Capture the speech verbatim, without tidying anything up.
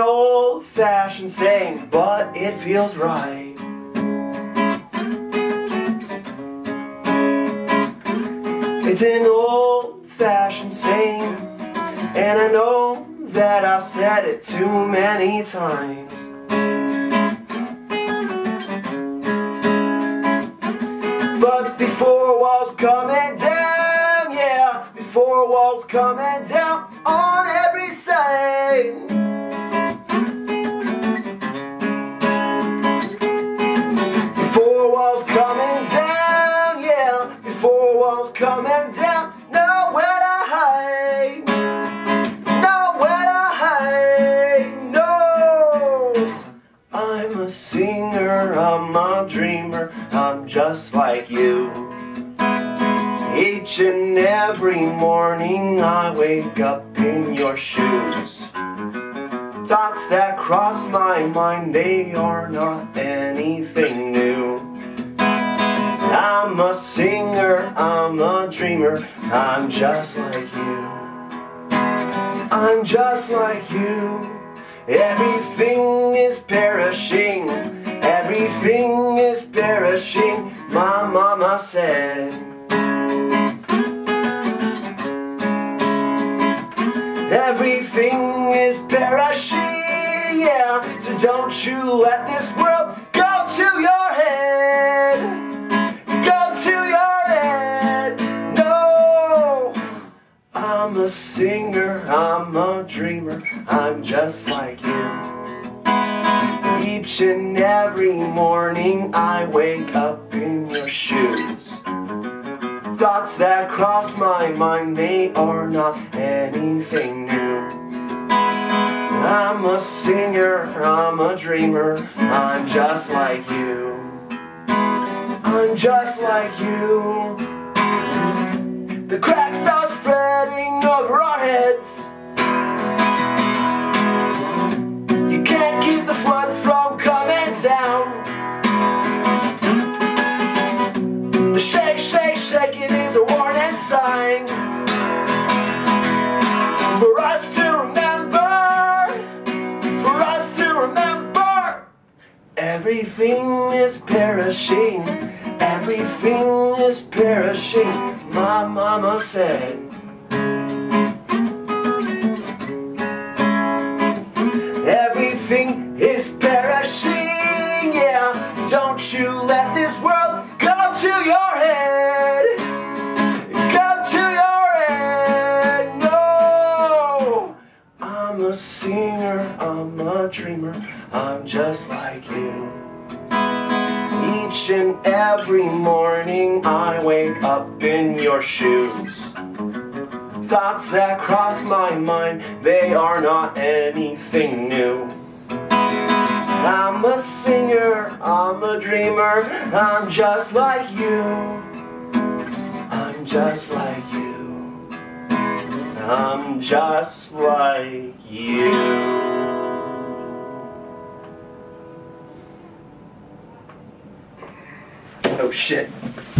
old-fashioned saying, but it feels right. It's an old-fashioned saying, and I know that I've said it too many times. But these four walls coming down, yeah, these four walls coming down on every side. These four walls coming down, yeah, these four walls coming down, nowhere to hide, nowhere to hide, no. I'm a singer, I'm a dreamer, I'm just like you. Each and every morning I wake up in your shoes. Thoughts that cross my mind, they are not anything new. I'm a singer, I'm a dreamer, I'm just like you. I'm just like you. Everything is perishing, everything is perishing, my mama said. Everything is perishing, yeah, so don't you let this world go to your head, go to your head, no. I'm a singer, I'm a dreamer, I'm just like you. Each and every morning I wake up in your shoes. Thoughts that cross my mind, they are not anything new. I'm a singer, I'm a dreamer, I'm just like you. I'm just like you. The cracks are spreading over our heads. You can't keep the flood from coming down. The shake, shake, shake, it is a warning sign for us to remember, for us to remember. Everything is perishing, everything is perishing, my mama said. Everything is perishing, yeah, so don't you let this world go to your head, go to your head, no. I'm a singer, I'm a dreamer, I'm just like you. Each and every morning I wake up in your shoes. Thoughts that cross my mind, they are not anything new. I'm a singer, I'm a dreamer, I'm just like you. I'm just like you. I'm just like you. Oh shit.